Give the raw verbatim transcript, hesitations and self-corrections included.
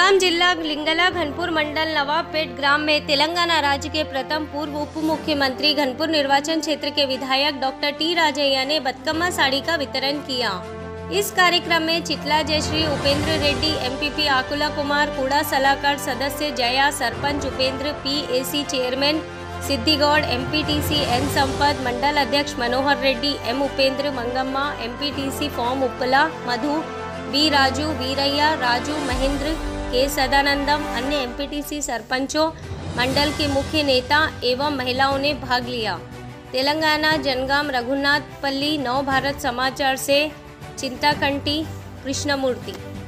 जनगाम जिला लिंगला घनपुर मंडल नवाबपेट ग्राम में तेलंगाना राज्य के प्रथम पूर्व उप मुख्यमंत्री घनपुर निर्वाचन क्षेत्र के विधायक डॉक्टर टी राजैया ने बतकम्मा साड़ी का वितरण किया। इस कार्यक्रम में चितला जयश्री उपेंद्र रेड्डी, एमपीपी आकुला कुमार, कूड़ा सलाहकार सदस्य Jaya, sarpanch Upendra, PAC chairman Siddhigoud, MPTC N Sampath, मंडल अध्यक्ष मनोहर रेड्डी, एम उपेंद्र, मंगम्मा, एमपीटीसी फॉर्म उपला, मधु, बी राजू, वीरैया, राजू, महेंद्र, के सदानंदम, अन्य एमपीटीसी सरपंचों, मंडल के मुख्य नेता एवं महिलाओं ने भाग लिया। तेलंगाना जनगाम रघुनाथपल्ली नव भारत समाचार से चिंताकंटी कृष्णमूर्ति।